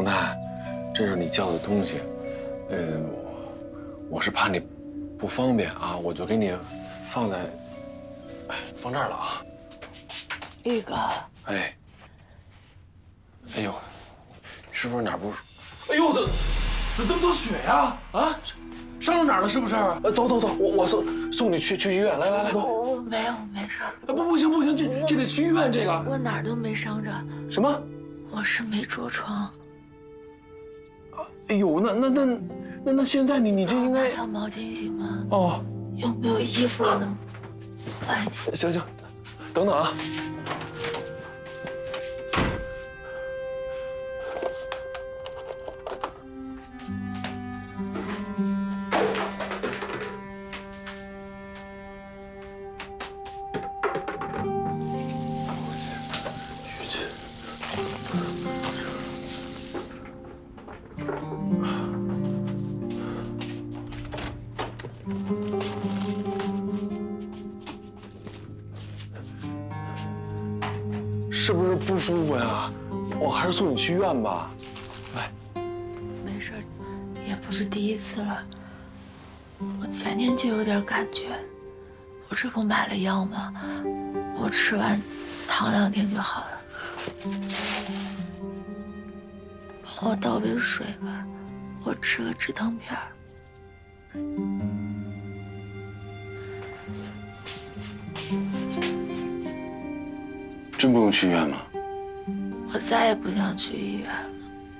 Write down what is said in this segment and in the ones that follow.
彭泰，这是你叫的东西，我是怕你不方便啊，我就给你放这儿了啊。 玉哥， 哎呦，是不是哪儿不舒服？ 哎呦，这么多血呀！啊，伤到哪儿了？是不是？走，我送你去医院。来，走。 我没有，没事。 不行，这得去医院。这个我哪儿都没伤着。 什么？ 我是没着床。 哎呦，那现在你这应该拿条毛巾行吗？ 哦， 有没有衣服我能换一下？ 行，等等啊。是不是不舒服呀？我还是送你去医院吧。来， 没事，也不是第一次了。我前天就有点感觉，我这不买了药吗？我吃完躺2天就好了。帮我倒杯水吧，我吃个止疼片儿。 真不用去医院吗？ 我再也不想去医院了。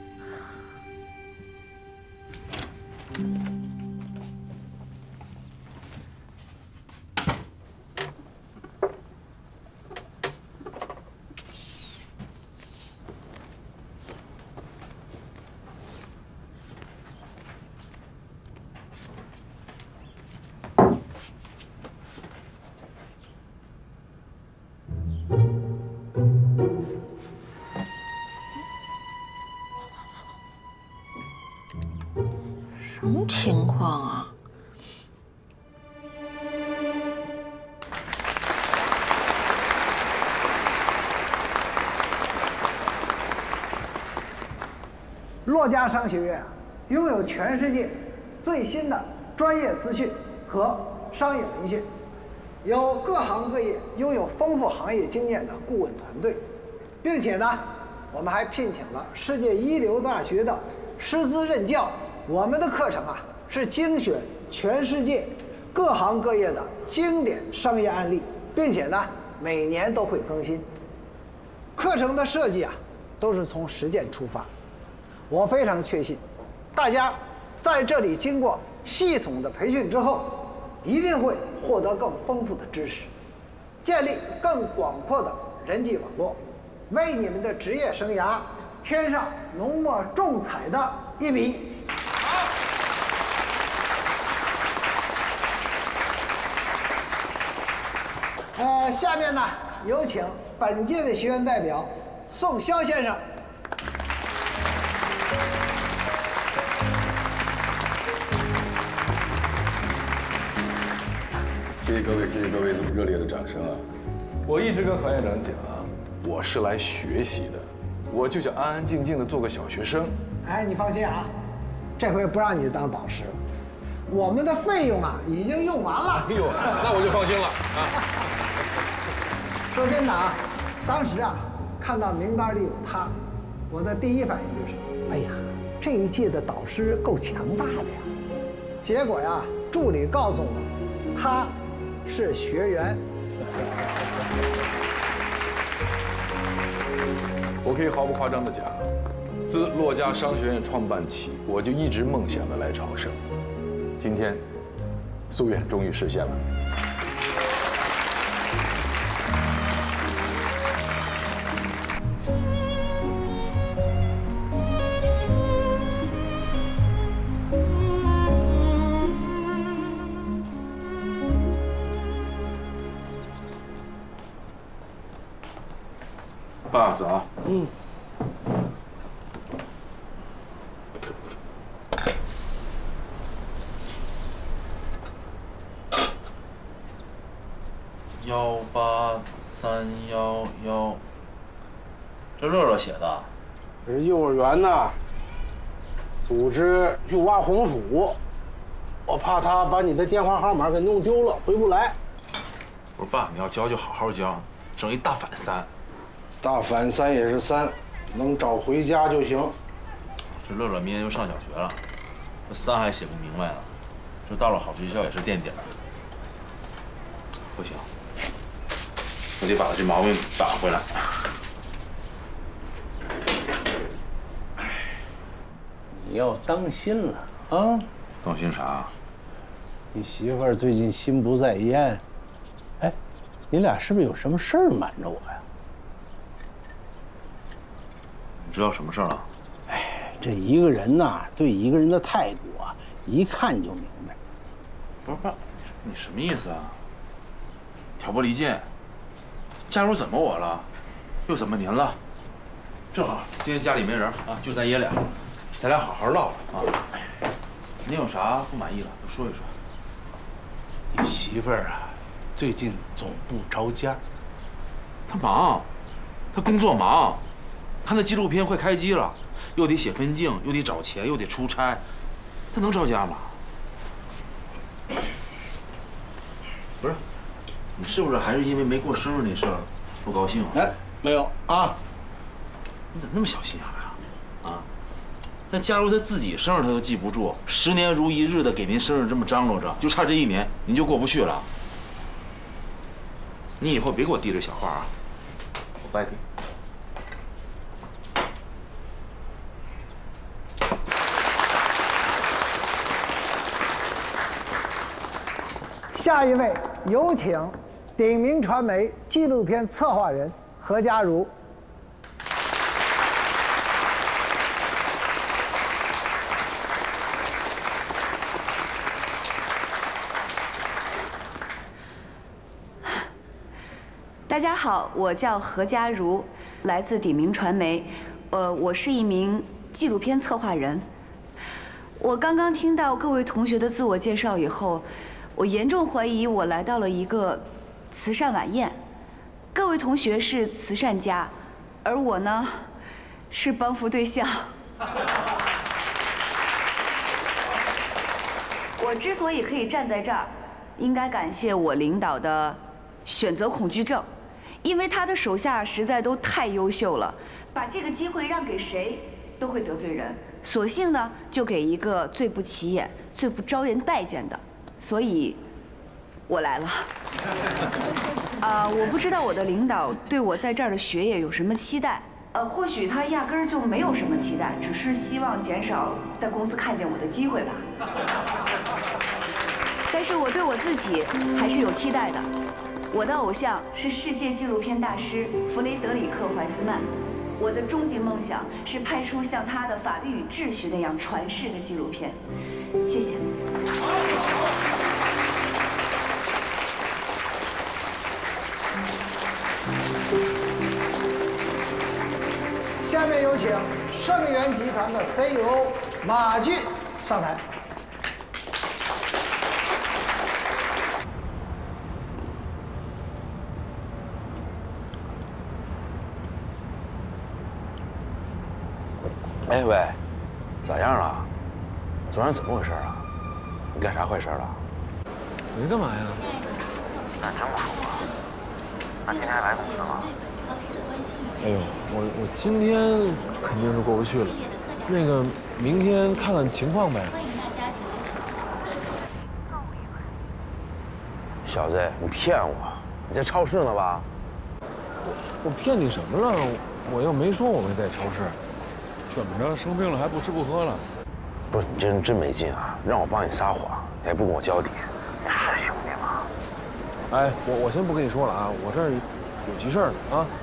什么情况啊？ 洛家商学院拥有全世界最新的专业资讯和商业文献，有各行各业拥有丰富行业经验的顾问团队，并且呢，我们还聘请了世界一流大学的师资任教。我们的课程啊是精选全世界各行各业的经典商业案例，并且呢每年都会更新。课程的设计啊都是从实践出发，我非常确信，大家在这里经过系统的培训之后，一定会获得更丰富的知识，建立更广阔的人际网络，为你们的职业生涯添上浓墨重彩的一笔。下面呢，有请本届的学员代表宋霄先生。 谢谢各位这么热烈的掌声啊！我一直跟何院长讲啊，我是来学习的，我就想安安静静的做个小学生。 哎，你放心啊，这回不让你当导师了，我们的费用啊已经用完了。 哎呦，那我就放心了啊。 说真的啊，当时啊看到名单里有他，我的第一反应就是，哎呀，这一届的导师够强大的呀。结果呀，助理告诉我，他是学员。 我可以毫不夸张的讲，自洛家商学院创办起，我就一直梦想着来朝圣。今天，夙愿终于实现了。爸，走。嗯。 18311，这乐乐写的。 这是幼儿园呢， 组织去挖红薯，我怕他把你的电话号码给弄丢了，回不来。 不是爸，你要教就好好教，整一大反3。 大反3也是3，能找回家就行。 这乐乐明年就上小学了，这3还写不明白呢，这到了好学校也是垫底儿。不行，我得把他这毛病打回来。 你要当心了啊！ 当心啥？ 你媳妇儿最近心不在焉，哎，你俩是不是有什么事儿瞒着我呀？ 你知道什么事儿了？ 哎，这一个人呐，对一个人的态度啊，一看就明白。 不是爸，你什么意思啊？挑拨离间？佳茹怎么我了？又怎么您了？正好今天家里没人啊，就咱爷俩，咱俩好好唠唠啊。您有啥不满意了，都说一说。 你媳妇儿啊，最近总不着家。 她忙，她工作忙，她那纪录片快开机了，又得写分镜，又得找钱，又得出差，她能着家吗？不是，你是不是还是因为没过生日那事儿不高兴啊？ 哎，没有啊。 你怎么那么小心眼啊？那佳茹她自己生日她都记不住，10年如一日的给您生日这么张罗着，就差这1年，您就过不去了。你以后别给我递这小话啊，我不爱听。 下一位有请鼎明传媒纪录片策划人何佳茹。 大家好，我叫何佳茹，来自鼎明传媒，我是一名纪录片策划人。我刚刚听到各位同学的自我介绍以后，我严重怀疑我来到了一个慈善晚宴。各位同学是慈善家，而我呢，是帮扶对象。我之所以可以站在这儿，应该感谢我领导的选择恐惧症。因为他的手下实在都太优秀了，把这个机会让给谁都会得罪人，索性呢就给一个最不起眼、最不招人待见的，所以，我来了。我不知道我的领导对我在这儿的学业有什么期待，或许他压根儿就没有什么期待，只是希望减少在公司看见我的机会吧。但是我对我自己还是有期待的。我的偶像是世界纪录片大师弗雷德里克·怀斯曼，我的终极梦想是拍出像他的《法律与秩序》那样传世的纪录片。谢谢。 下面有请盛源集团的 CEO 马骏上台。 哎喂，咋样了？昨晚怎么回事啊？你干啥坏事了？ 你干嘛呀？ 咱真不说话。那今天还来公司吗？ 哎呦，我今天肯定是过不去了。那个，明天看看情况呗。 小子，你骗我！你在超市呢吧？ 我骗你什么了？我又没说我没在超市。怎么着，生病了还不吃不喝了？ 不是，你真没劲啊！让我帮你撒谎，你还不跟我交底，你是兄弟吗？ 哎，我先不跟你说了啊，我这儿有急事儿呢啊。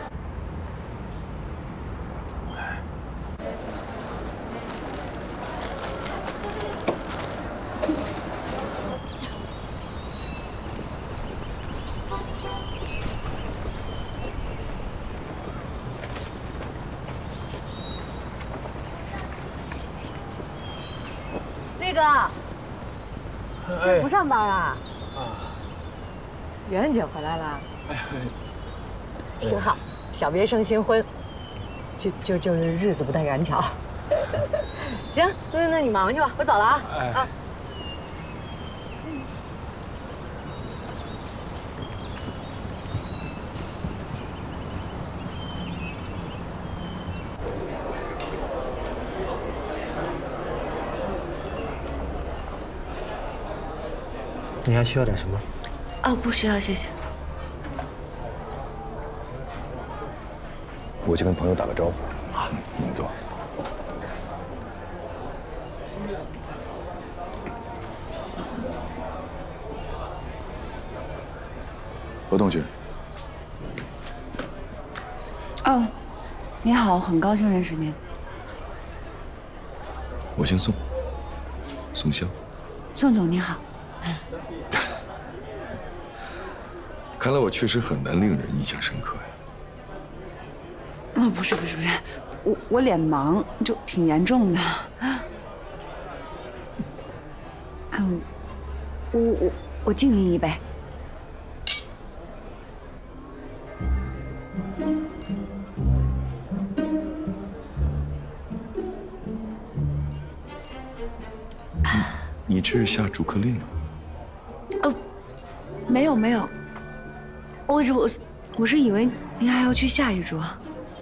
那个， 哎， 不上班啊？ 啊， 媛姐回来了， 哎， 挺好，小别胜新婚，就是日子不太赶巧。 行，那你忙去吧，我走了啊。 哎。 啊。 你还需要点什么？ 哦，不需要，谢谢。 我去跟朋友打个招呼。 好，你走。何同学。 哦，你好，很高兴认识您。 我姓宋，宋潇。 宋总你好。 看来我确实很难令人印象深刻呀。 不是，我脸盲，就挺严重的。我敬您一杯。 你这是下逐客令？ 没有，我是以为您还要去下一桌。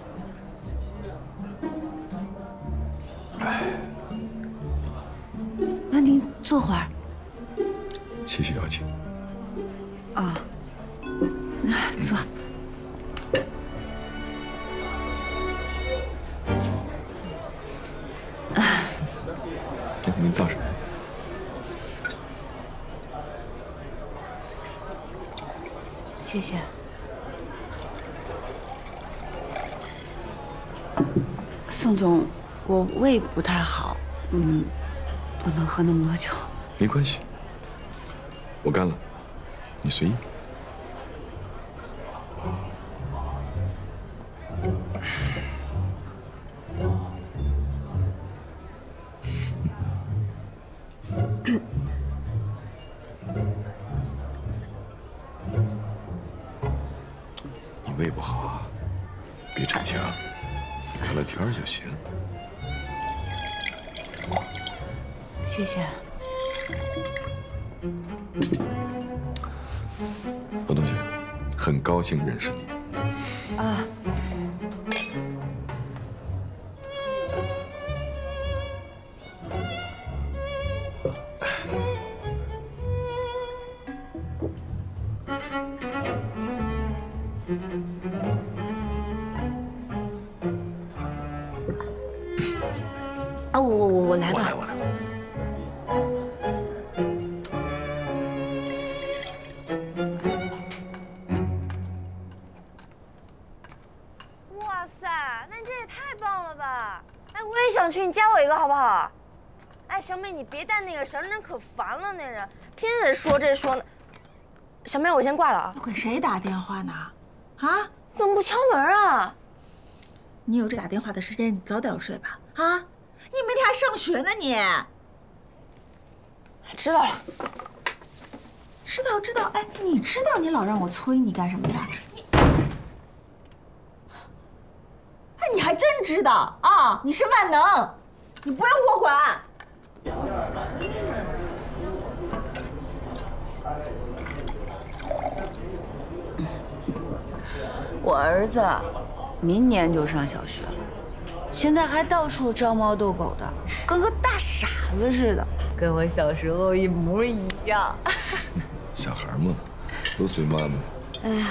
那您坐会儿。 谢谢邀请。 啊，坐。 您放上。 谢谢。宋总，我胃不太好，不能喝那么多酒。 没关系，我干了，你随意。你胃不好啊，别逞强，聊聊天就行。 谢谢。 何同学，很高兴认识你。 啊。啊，我来吧。 我来。 哇塞，那你这也太棒了吧！哎，我也想去，你加我一个好不好？哎，小美，你别带那个绳，人可烦了，那人天天得说这说那。小美，我先挂了啊。 我给谁打电话呢？啊？ 怎么不敲门啊？ 你有这打电话的时间，你早点睡吧。啊？你明天还上学呢，你。 知道了。 知道。哎，你知道你老让我催你干什么呀？哎，你还真知道啊？你是万能，你不用我管。 我儿子明年就上小学了，现在还到处招猫逗狗的，跟个大傻子似的，跟我小时候一模一样。 小孩嘛，都随妈妈。 哎呀，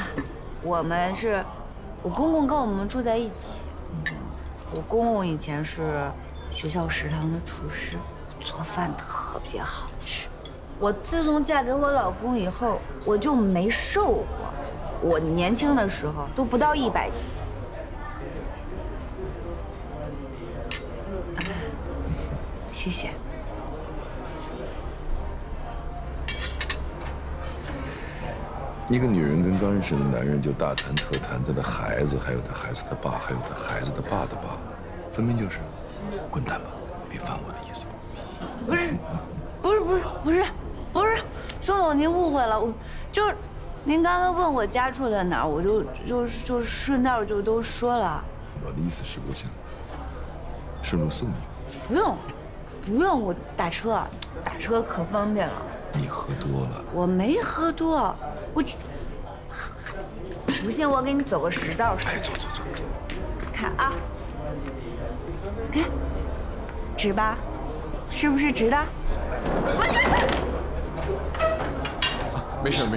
我公公跟我们住在一起。我公公以前是学校食堂的厨师，做饭特别好吃。我自从嫁给我老公以后，我就没瘦过。我年轻的时候都不到100斤。谢谢。 一个女人跟刚认识的男人就大谈特谈她的孩子，还有她孩子的爸，还有她孩子的爸的爸，分明就是滚蛋吧，别烦我的意思吧？ 不是，宋总您误会了，您刚才问我家住在哪儿，我就顺道就都说了。 我的意思是，我想顺路送你。 不用，不用，我打车，打车可方便了。 你喝多了。我没喝多，我只。不信我给你走个实道。 哎，走。 看啊，看，直吧？是不是直的？ 没事。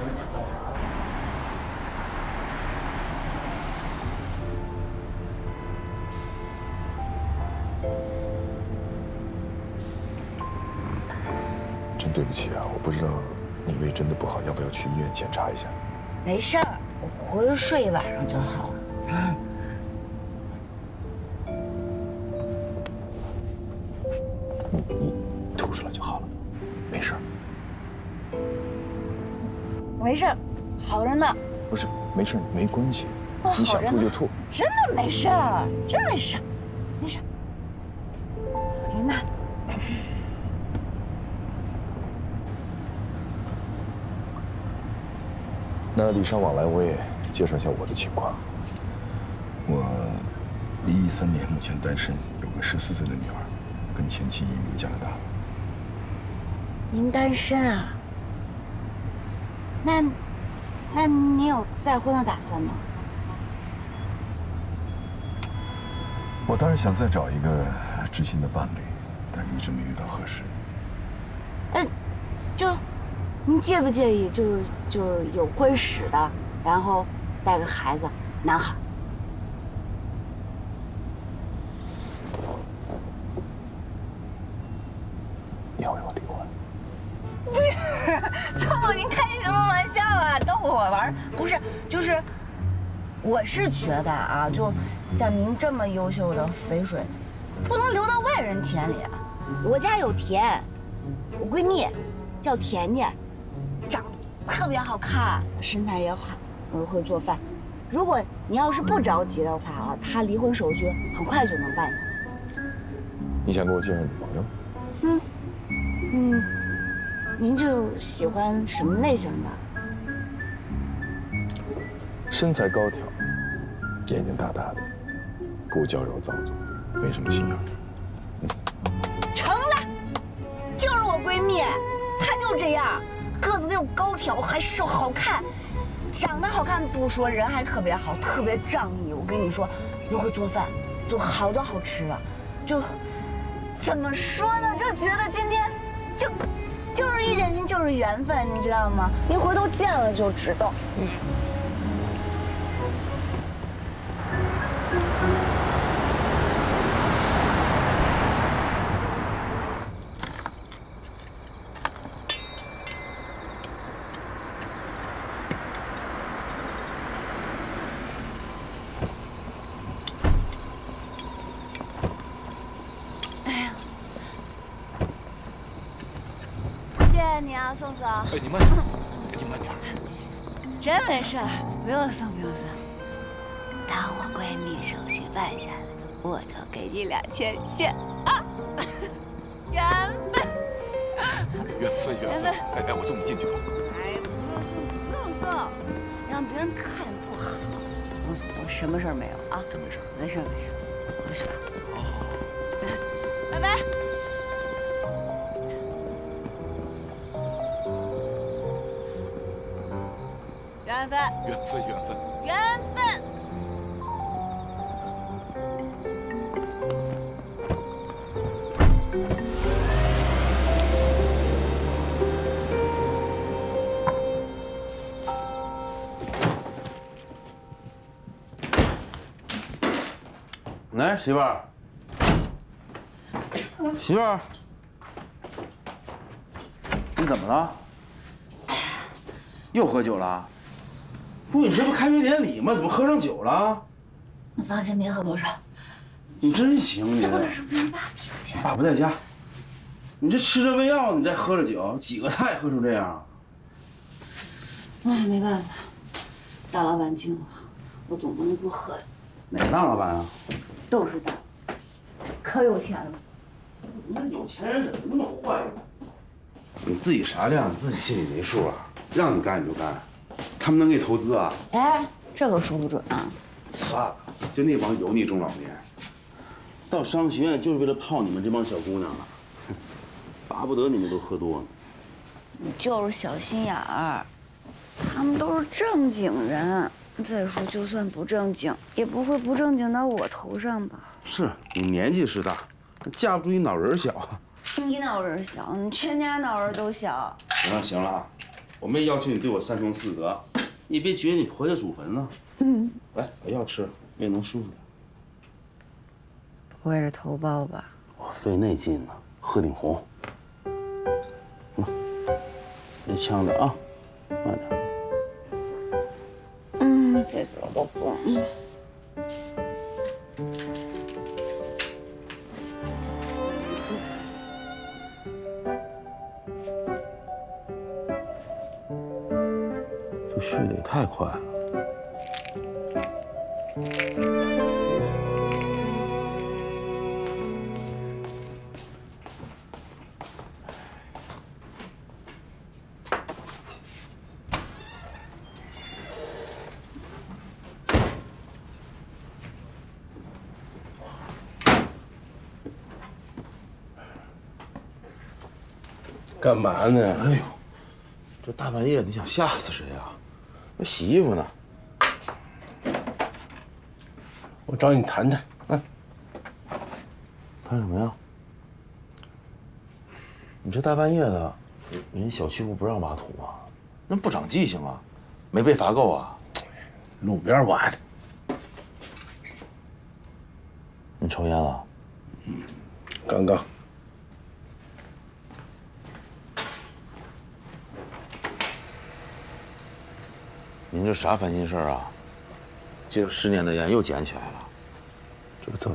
真对不起啊，我不知道你胃真的不好，要不要去医院检查一下？ 没事儿，我回去睡一晚上就好了。 你吐出来就好了，没事。 没事，好着呢。 不是，没事，没关系。 你想吐就吐。 真的没事儿，真没事，没事。好着呢。 那礼尚往来，我也介绍一下我的情况。我离异3年，目前单身，有个14岁的女儿，跟前妻移民加拿大。 您单身啊？那你有再婚的打算吗？ 我当然想再找一个知心的伴侣，但是一直没遇到合适。 您介不介意就有婚史的，然后带个孩子，男孩？ 你要为我离婚？ 不是，聪聪，您开什么玩笑啊？逗我玩？不是，就是，我是觉得啊，就像您这么优秀的肥水，不能流到外人田里。我家有田，我闺蜜叫甜甜。长得特别好看，身材也好，又会做饭。如果你要是不着急的话啊，她离婚手续很快就能办下来。 你想给我介绍女朋友？ 您就喜欢什么类型的？ 身材高挑，眼睛大大的，不娇柔造作，没什么心眼。 成了，就是我闺蜜，她就这样。个子又高挑，还瘦，好看，长得好看不说，人还特别好，特别仗义。我跟你说，又会做饭，做好多好吃的，就怎么说呢？就觉得今天就是遇见您就是缘分，你知道吗？您回头见了就知道。谢谢你啊，宋总。 哎，你慢点，你慢点。 真没事儿，不用送，不用送。当我闺蜜手续办下来，我就给你2000现啊！缘分。 缘分。哎，我送你进去吧。 哎，不用送，让别人看不好。不用送，我什么事儿没有啊？ 真没事。 没事。回去吧。 好。 拜拜。缘分。 来，媳妇儿，媳妇儿，你怎么了？又喝酒了？不，你这不开学典礼吗？怎么喝上酒了？ 你放心，没喝多少。 你真行，你。 小点声，别让爸听见。 爸不在家。你这吃着胃药，你再喝着酒，几个菜喝成这样？ 那是没办法，大老板请我，我总不能不喝呀。 哪个大老板啊？ 都是大，可有钱了。 你那有钱人怎么那么坏呢？你自己啥量，你自己心里没数啊？让你干你就干，他们能给你投资啊？ 哎，这可说不准啊。 算了，就那帮油腻中老年。 到商学院就是为了泡你们这帮小姑娘了，巴不得你们都喝多呢。 你就是小心眼儿，他们都是正经人。再说，就算不正经，也不会不正经到我头上吧？ 是你年纪是大，架不住你脑仁小。 你脑仁小，你全家脑仁都小。 行了行了啊，我没要求你对我三从四德，你别觉得你婆家祖坟了。来，把药吃，胃能舒服点。 不会是头孢吧？ 我费那劲呢，鹤顶红。别呛着啊，慢点。 这次我不。 这续的也太快了。 干嘛呢？ 哎呦，这大半夜你想吓死谁呀？我洗衣服呢。 我找你谈谈。 谈什么呀？你这大半夜的，人小区不让挖土啊？那不长记性啊？没被罚够啊？ 路边挖的。 你抽烟了？ 刚刚。 您这啥烦心事儿啊？这个10年的烟又捡起来了。 这个走。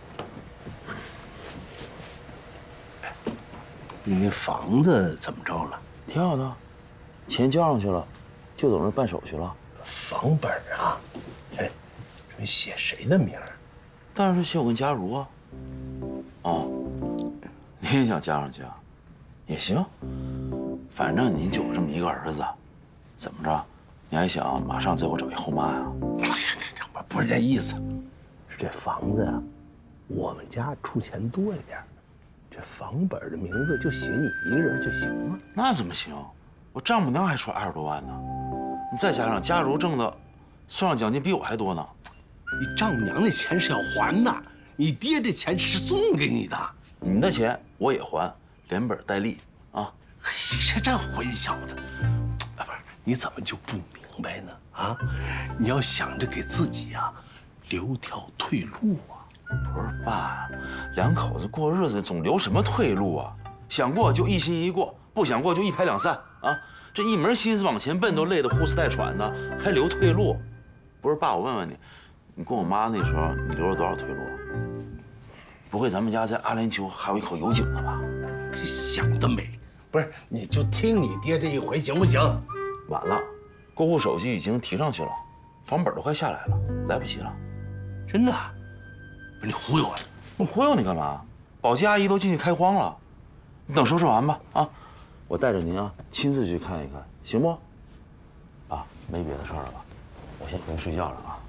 你那房子怎么着了？ 挺好的，钱交上去了，就等着办手续了。 房本啊，哎，这写谁的名儿？ 当然是写我跟佳茹啊。哦，您也想加上去啊？也行，反正您就有这么一个儿子，怎么着？你还想马上在我找一后妈呀？ 这不是这意思，是这房子啊，我们家出钱多一点，这房本的名字就写你一个人就行了。 那怎么行？我丈母娘还出20多万呢，你再加上佳茹挣的，送上奖金比我还多呢。 你丈母娘那钱是要还的，你爹这钱是送给你的。 你的钱我也还，连本带利啊！ 你这混小子，不是你怎么就不明白呢？啊，你要想着给自己啊留条退路啊！ 不是爸，两口子过日子总留什么退路啊？想过就一心一过，不想过就一拍两散啊！这一门心思往前奔都累得呼哧带喘的，还留退路？不是爸，我问问你，你跟我妈那时候你留了多少退路？不会咱们家在阿联酋还有一口油井呢吧？ 这想得美！不是，你就听你爹这一回行不行？ 晚了，过户手续已经提上去了，房本都快下来了，来不及了。 真的？不是你忽悠我？ 我忽悠你干嘛？保洁阿姨都进去开荒了，你等收拾完吧啊！我带着您啊，亲自去看一看，行不？啊，没别的事儿了吧？我先回去睡觉了啊。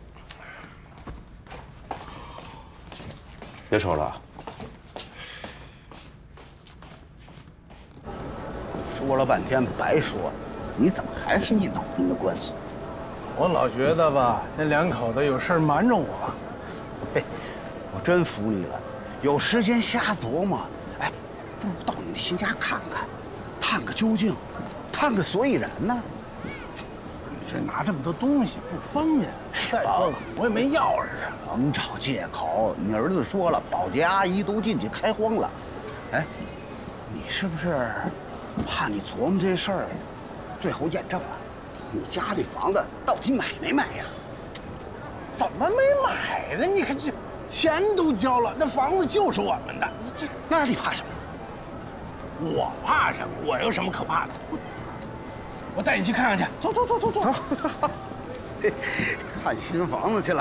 别瞅了， 说了半天白说了，你怎么还是一脑门的官司？ 我老觉得吧，那两口子有事瞒着我。 嘿，我真服你了，有时间瞎琢磨。哎，不如到你的新家看看，探个究竟，探个所以然呢。 你这拿这么多东西不方便。再说了，我也没钥匙。 甭找借口，你儿子说了，保洁阿姨都进去开荒了。哎，你是不是怕你琢磨这事儿，最后验证了你家这房子到底买没买呀？ 怎么没买呢？你看这钱都交了，那房子就是我们的。 那你怕什么？ 我怕什么？我有什么可怕的？我带你去看看去。走走走走走。 看新房子去了。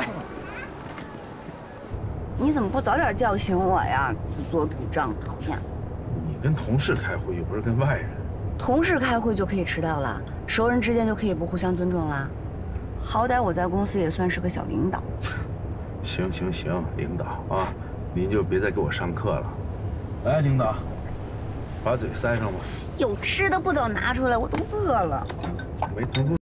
你怎么不早点叫醒我呀？自作主张，讨厌。 你跟同事开会又不是跟外人。 同事开会就可以迟到了，熟人之间就可以不互相尊重了。好歹我在公司也算是个小领导。 行行行，领导啊， 您就别再给我上课了。来，领导，把嘴塞上吧。 有吃的不早拿出来，我都饿了。 没听清。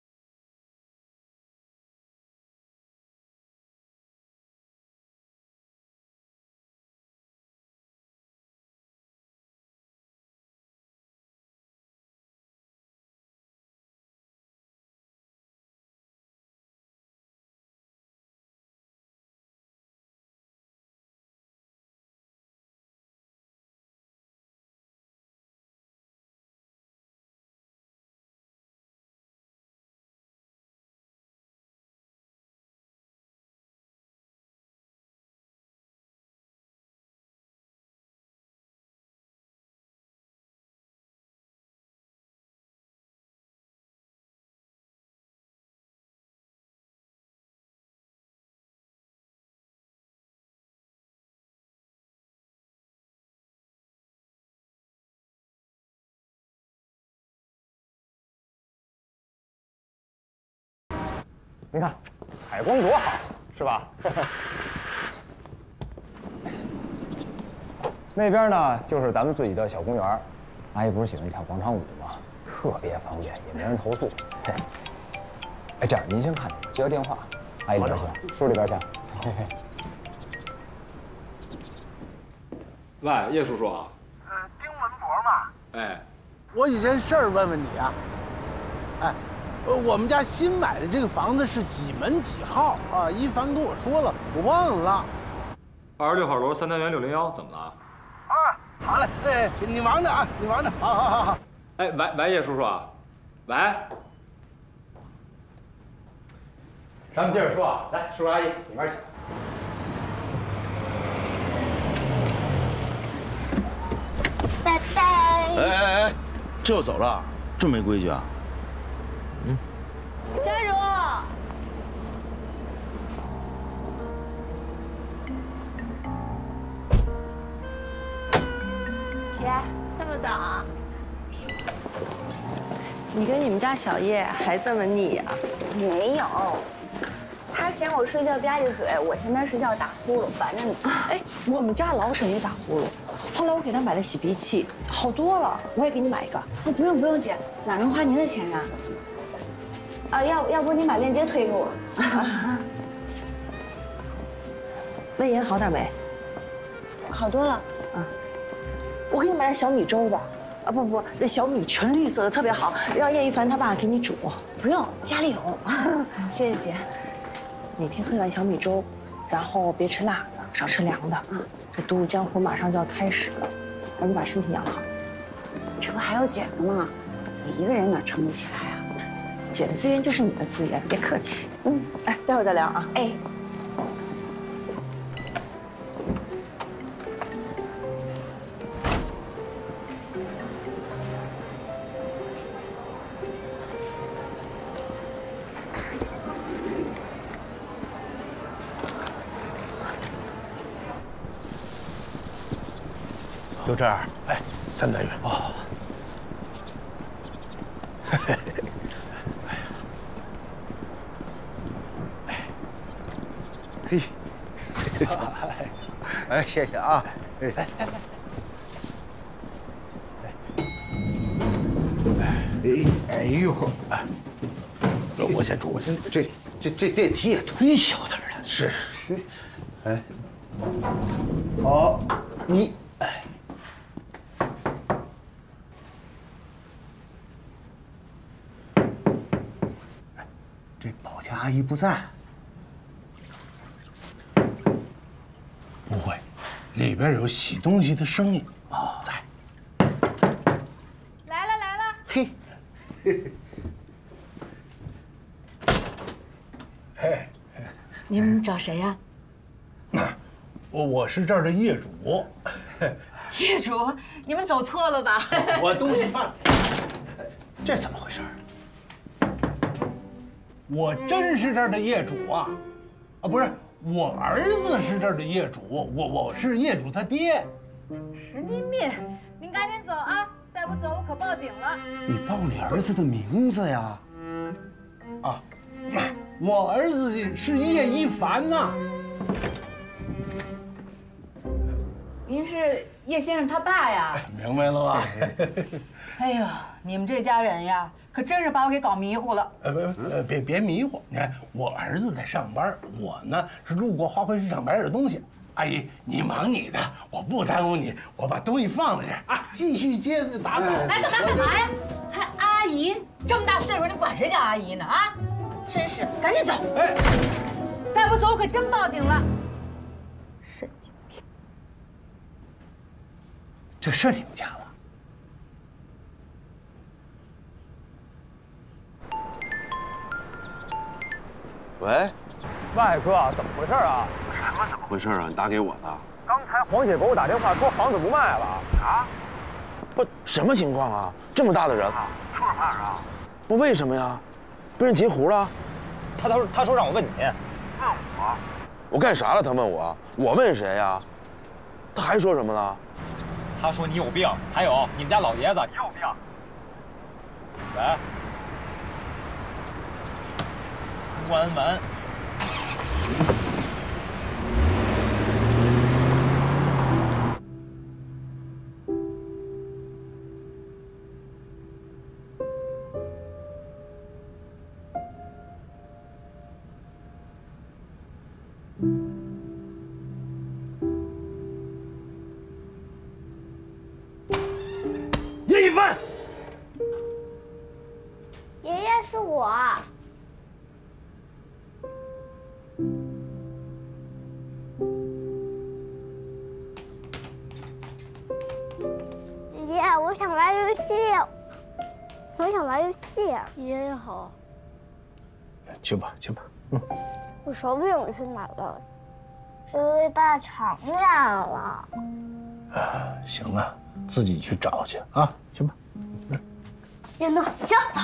你看，采光多好，是吧？那边呢，就是咱们自己的小公园。阿姨不是喜欢跳广场舞吗？特别方便，也没人投诉。哎，这样您先看着，接个电话，阿姨里边去，叔里边去。 喂，叶叔叔。 丁文博嘛。 哎， 我有件事儿问问你啊。哎。我们家新买的这个房子是几门几号啊？一凡跟我说了，我忘了。 26号楼3单元601，怎么了？ 啊，好嘞，哎，你忙着啊，你忙着，好。 哎，喂，叶叔叔啊，喂。 咱们接着说啊，来，叔叔阿姨里面请。 拜拜。 哎，这又走了，这没规矩啊！ 佳茹， 姐， 这么早啊？ 你跟你们家小叶还这么腻呀？ 没有，他嫌我睡觉吧唧嘴，我嫌他睡觉打呼噜，烦着呢。 哎，我们家老沈也打呼噜，后来我给他买了洗鼻器，好多了，我也给你买一个。 哦，不用，姐，哪能花您的钱呀？啊，要不你把链接推给我。 胃炎好点没？ 好多了。 啊，我给你买点小米粥吧。啊不，那小米纯绿色的特别好，让叶一凡他爸给你煮。 不用，家里有。谢谢姐。 每天喝一碗小米粥，然后别吃辣的，少吃凉的。这独舞江湖马上就要开始了，赶紧把身体养好。 这不还有姐呢吗？我一个人哪撑得起来啊？ 姐的资源就是你的资源，别客气。哎，待会儿再聊啊。 哎。 就这儿，哎，3单元哦。 嘿，哎，谢谢啊！哎呦， 我先住， 这电梯也忒小点了。 是。 哎，好，哎。这保洁阿姨不在。 不会，里边有洗东西的声音啊，在。 来了。 嘿， 哎， 你们找谁呀？ 我是这儿的业主。 业主，你们走错了吧？ 我东西放。 这怎么回事？ 我真是这儿的业主啊！啊，不是。我儿子是这儿的业主，我是业主他爹。 神经病！您赶紧走啊，再不走我可报警了。 你报你儿子的名字呀？ 啊，我儿子是叶一凡呐。 是叶先生他爸呀？ 明白了吧？ 哎呦，你们这家人呀，可真是把我给搞迷糊了。 别迷糊！你看，我儿子在上班，我呢是路过花卉市场买点东西。阿姨，你忙你的，我不耽误你，我把东西放在这儿啊，继续接着打扫。 哎，干嘛呀？还阿姨，这么大岁数，你管谁叫阿姨呢？啊，真是，赶紧走！哎，再不走我可真报警了。神经病！ 这是你们家吗？ 喂， 外哥，怎么回事啊？ 什么怎么回事啊？你打给我的？ 刚才黄姐给我打电话说房子不卖了。 啊？不，什么情况啊？这么大的人，出什么事啊？不，为什么呀？被人截胡了？ 他说让我问你。问我？我干啥了？他问我？我问谁呀？他还说什么了？ 他说你有病，还有你们家老爷子也有病。喂。关门。 叶一帆， 爷爷是我。爷爷，我想玩游戏。我想玩游戏。爷爷好。 去吧，去吧。 我手柄去哪了？是被爸藏下了。 啊，行了，自己去找去啊，去吧。 电动，行，走。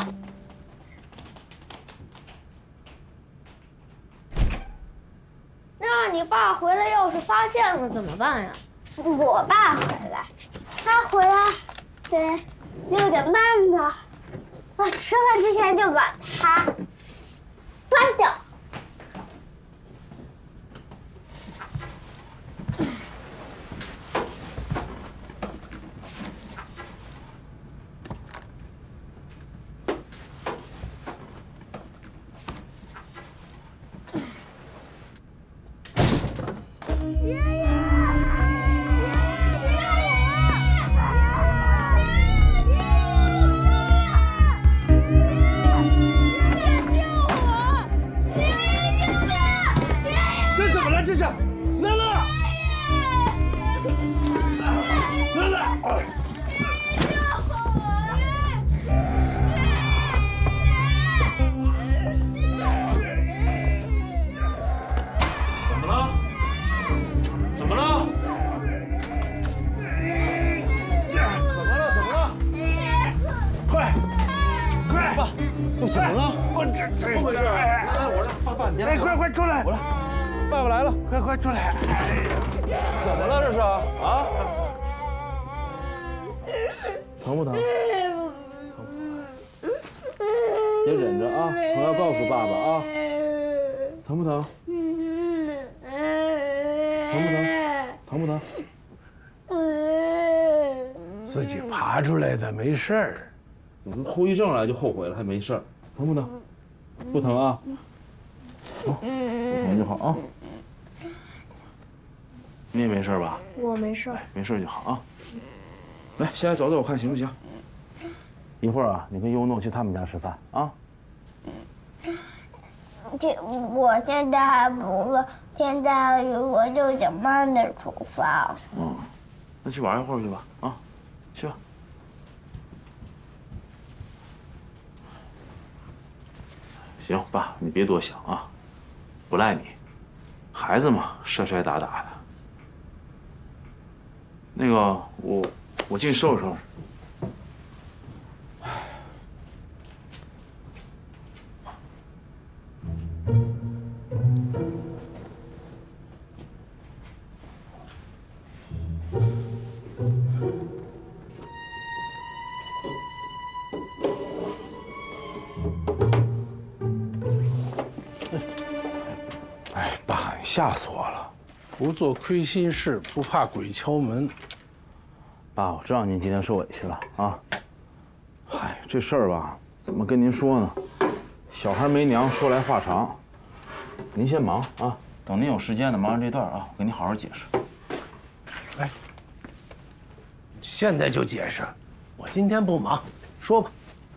那你爸回来要是发现了怎么办呀？我爸回来，他回来得6点半呢。我吃饭之前就把它关掉。 疼不疼？别忍着啊，疼要告诉爸爸啊。疼不疼？疼不疼？疼不疼？ 自己爬出来的，没事儿。 后遗症来就后悔了，还没事儿。疼不疼？不疼啊。好，不疼就好啊。 你也没事吧？ 我没事。 没事就好啊。来，下来走走，我看行不行？ 一会儿啊，你跟优诺去他们家吃饭啊。 我现在还不饿，现在有个6点半的出发。 那去玩一会儿去吧，啊，去吧。行，爸，你别多想啊，不赖你，孩子嘛，摔摔打打的。那个，我进去收拾收拾。 哎，爸，你吓死我了！ 不做亏心事，不怕鬼敲门。 爸，我知道您今天受委屈了啊。嗨，这事儿吧，怎么跟您说呢？小孩没娘，说来话长。您先忙啊，等您有时间呢，忙完这段啊，我跟您好好解释。 哎，现在就解释，我今天不忙，说吧。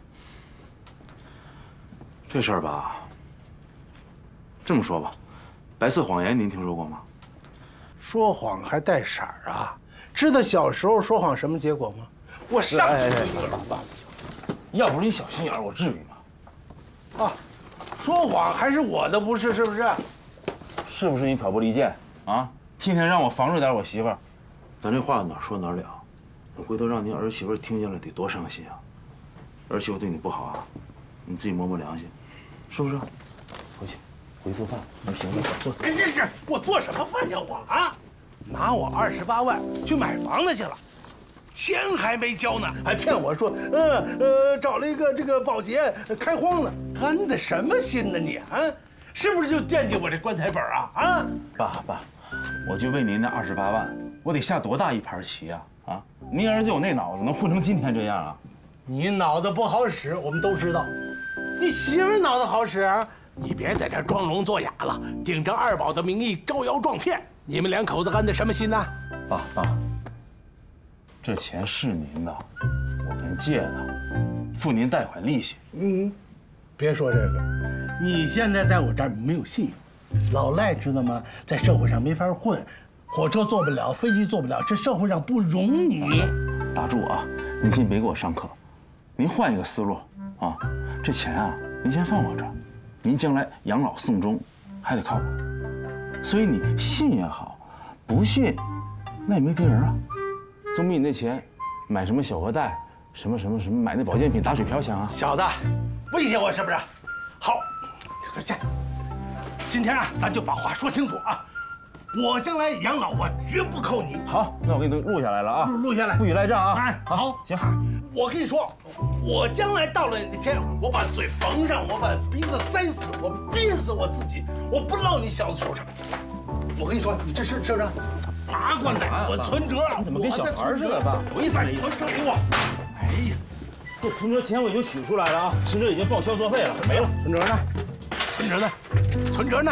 这事儿吧，这么说吧，白色谎言您听说过吗？ 说谎还带色儿啊？知道小时候说谎什么结果吗？我上去就一个爸， 要不是你小心眼儿，我至于吗？ 啊，说谎还是我的不是，是不是？ 是不是你挑拨离间啊？天天让我防着点我媳妇儿，咱这话哪说哪了？我回头让您儿媳妇听见了得多伤心啊！儿媳妇对你不好啊，你自己摸摸良心，是不是？回去做饭，儿媳妇做。 这，我做什么饭去我啊？拿我28万去买房子去了，钱还没交呢，还骗我说，找了一个这个保洁开荒呢，安的什么心呢你啊？是不是就惦记我这棺材本啊？啊， 爸，我就为您那28万，我得下多大一盘棋啊！啊，您儿子有那脑子，能混成今天这样啊？ 你脑子不好使，我们都知道，你媳妇脑子好使啊？你别在这装聋作哑了，顶着二宝的名义招摇撞骗，你们两口子安的什么心呢？ 爸，这钱是您的，我们借的，付您贷款利息。 别说这个，你现在在我这儿没有信用，老赖知道吗？在社会上没法混，火车坐不了，飞机坐不了，这社会上不容你。 打住啊！您先别给我上课，您换一个思路啊！这钱啊，您先放我这儿，您将来养老送终还得靠我，所以你信也好，不信那也没别人啊，总比你那钱买什么小额贷、什么买那保健品打水漂强啊！ 小子，威胁我是不是？好，这今天啊，咱就把话说清楚啊！我将来养老，我绝不扣你。 好，那我给你录下来了啊， 录下来， 不许赖账啊！ 哎，好， 行。 我跟你说，我将来到了那天，我把嘴缝上，我把鼻子塞死，我憋死我自己，我不落你小子手上。我跟你说，你这是不是？拔过来，我存折， 你怎么跟小孩似的，爸？ 我一把存折给我。哎呀， 这存折钱我已经取出来了啊，存折已经报销作废了，没了。 存折呢？存折呢？存折呢？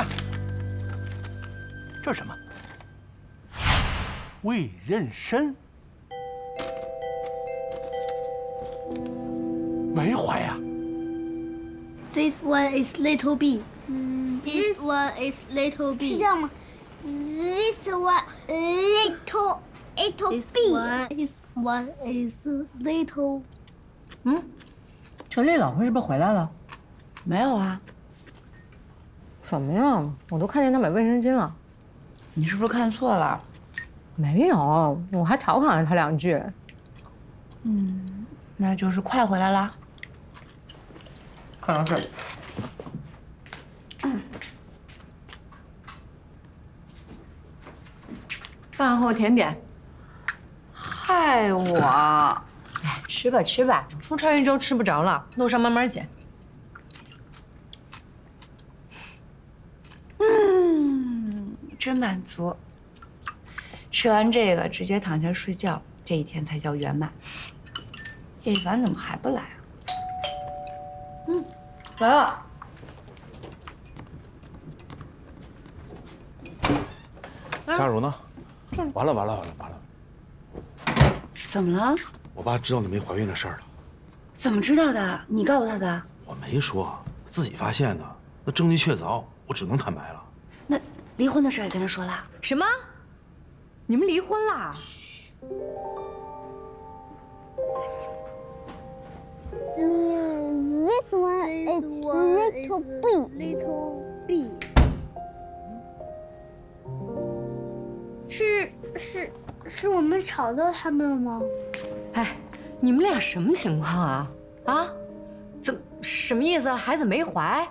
这是什么？未妊娠？没怀呀 ？This one is little B. This one is little B. 是这样吗 ？This one little B. This one is little. 陈丽老婆是不是回来了？ 没有啊。 怎么样？我都看见她买卫生巾了。 你是不是看错了？ 没有，我还调侃了她2句。 那就是快回来啦。 可能是。饭后甜点。 害我！ 哎，吃吧吃吧，出差1周吃不着了，路上慢慢减。 真满足。吃完这个直接躺下睡觉，这一天才叫圆满。叶一凡怎么还不来啊？ 来了。 夏如呢？完了！ 怎么了？ 我爸知道你没怀孕的事儿了。 怎么知道的？你告诉他的？ 我没说，自己发现的。那证据确凿，我只能坦白了。 那离婚的事也跟他说了？ 什么？你们离婚啦 ？This one is little B. Little B. 是我们吵到他们了吗？ 哎，你们俩什么情况啊？啊？怎么什么意思？孩子没怀？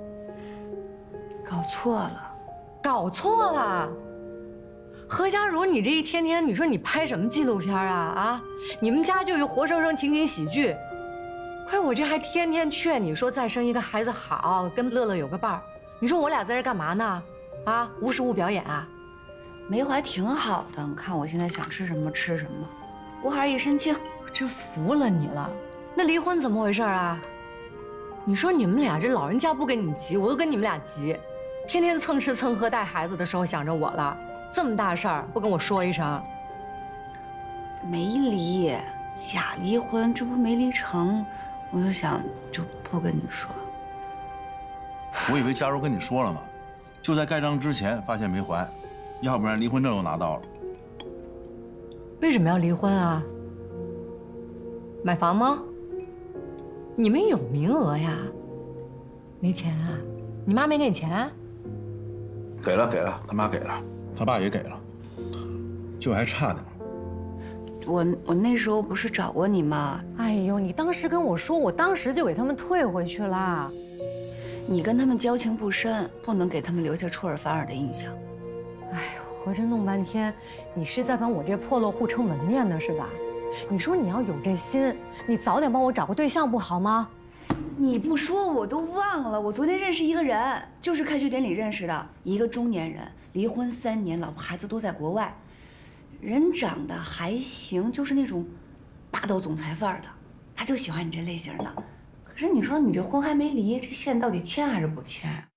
搞错了。 搞错了。何家茹，你这一天天，你说你拍什么纪录片啊？啊，你们家就有活生生情景喜剧。亏我这还天天劝你说再生一个孩子好，跟乐乐有个伴儿。你说我俩在这干嘛呢？啊，无实物表演啊？ 梅怀挺好的，你看我现在想吃什么吃什么，吴海一身轻。 真服了你了。那离婚怎么回事啊？你说你们俩这老人家不跟你急，我都跟你们俩急。天天蹭吃蹭喝带孩子的时候想着我了，这么大事儿不跟我说一声？ 没离，假离婚，这不是没离成，我就想就不跟你说。 我以为佳茹跟你说了呢，就在盖章之前发现没怀，要不然离婚证都拿到了。 为什么要离婚啊？买房吗？你们有名额呀？没钱啊？你妈没给你钱？ 给了，他妈给了，他爸也给了，就还差点。 我那时候不是找过你吗？ 哎呦，你当时跟我说，我当时就给他们退回去了。 你跟他们交情不深，不能给他们留下出尔反尔的印象。 哎呦，合着弄半天，你是在帮我这破落户撑门面呢，是吧？你说你要有这心，你早点帮我找个对象不好吗？ 你不说我都忘了，我昨天认识一个人，就是开学典礼认识的，一个中年人，离婚3年，老婆孩子都在国外，人长得还行，就是那种霸道总裁范儿的，他就喜欢你这类型的。可是你说你这婚还没离，这线到底牵还是不牵啊？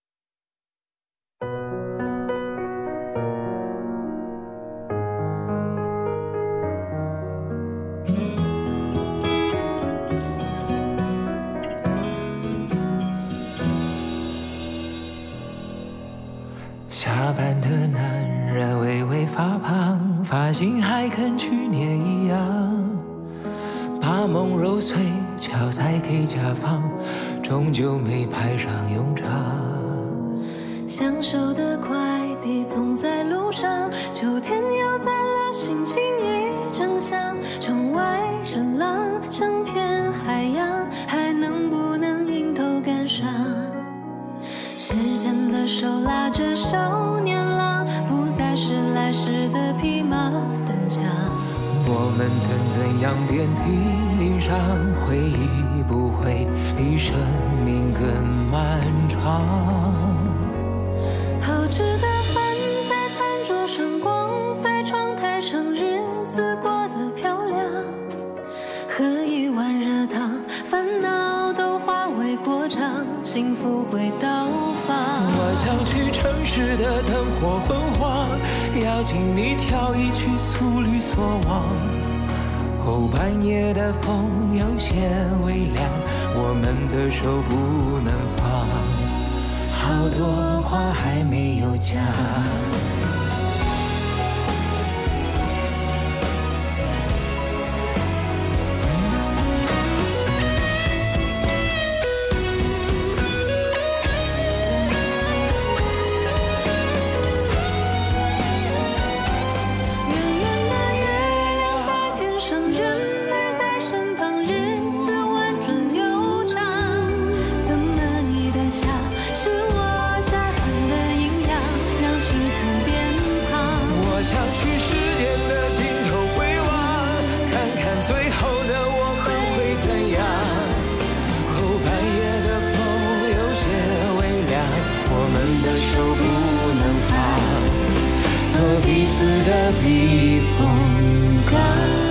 下班的男人微微发胖，发型还跟去年一样，把梦揉碎交塞给甲方，终究没派上用场。 享受的快递总在路上，秋天又在了，心情已正向，窗外人浪像片海洋，还能不能迎头赶上？时间的手拉着少年郎，不再是来时的匹马单枪。 我们曾怎样遍体鳞伤，回忆不会比生命更漫长。 好吃的饭在餐桌上，光在窗台上，日子过得漂亮。喝一碗热汤，烦恼都化为过场，幸福会到访。 我想去城市的灯火昏黄，要请你跳一曲素律所往。后半夜的风有些微凉，我们的手不能放，好多话还没有讲。 彼此的避风港。